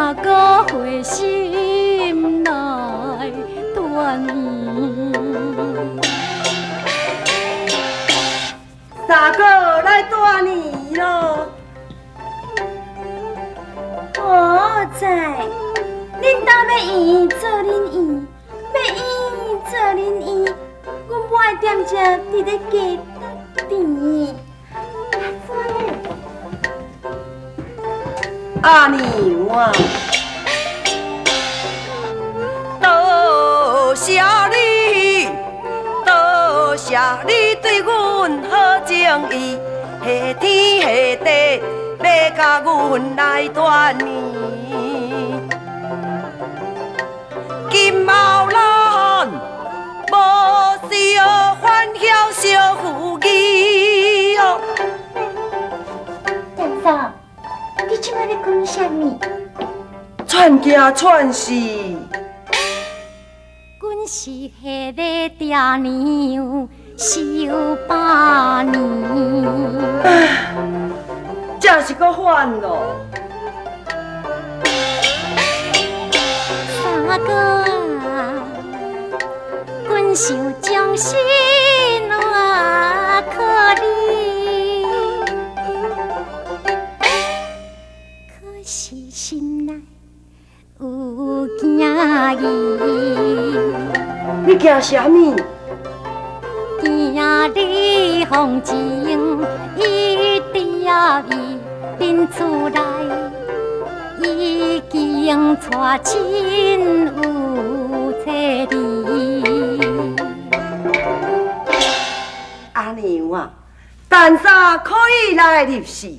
哪个会心来断你？ 三个来断你咯？ 我知，恁家要圆做恁圆，要圆做恁圆，阮不爱踮遮伫咧家等甜。 阿娘啊，多谢你，多谢你对阮好情义，下天下地要甲阮来断你。今后咱无小欢晓小夫妻哦。 大嫂，你即摆咧讲啥物？ 串惊串死。 阮是迄个爹娘守8年， 这是搁反咯。 三哥啊，阮想将心话可你，可是心内有惊疑。 你惊啥物？ 惊你风情一滴味恁厝内，已经带亲有妻离。 阿娘啊，但啥可以来入世？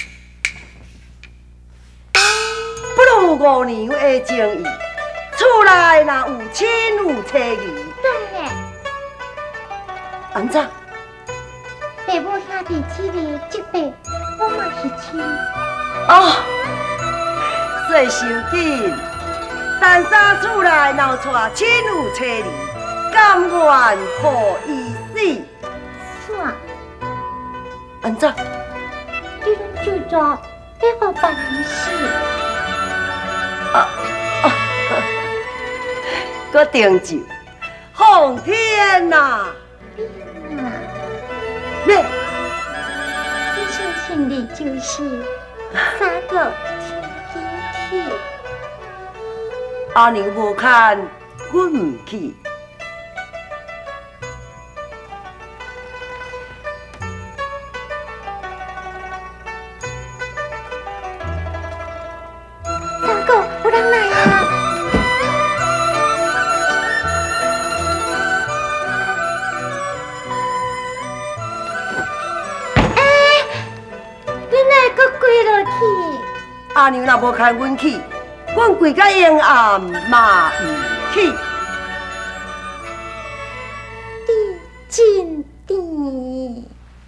不如五娘的情义，厝内若有亲有妻儿。 当然， 安怎？ 爸母兄弟姊妹这辈，我嘛是亲。 哦，说收紧。但啥厝内若带亲有妻儿，甘愿互伊死？ 啥？ 安怎？ 你拢就做要互别人死？ 搁定就，奉天呐！咩？ 你相信你就是三个天天去。 阿娘无看，阮唔去。 三个，有人来啊！你哪会搁跪落去？ 阿娘若无看阮去，阮跪到阴暗嘛唔去。 地真甜。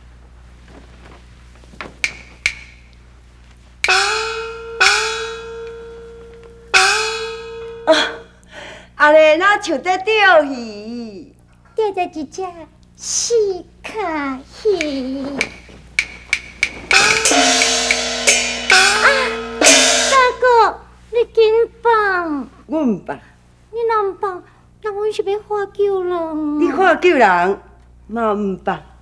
安尼哪像在钓鱼？ 钓着一只四脚鱼。大哥，你紧放！ 阮唔捌， 你若唔放，那阮是要喝酒了。 你看救人嘛唔捌。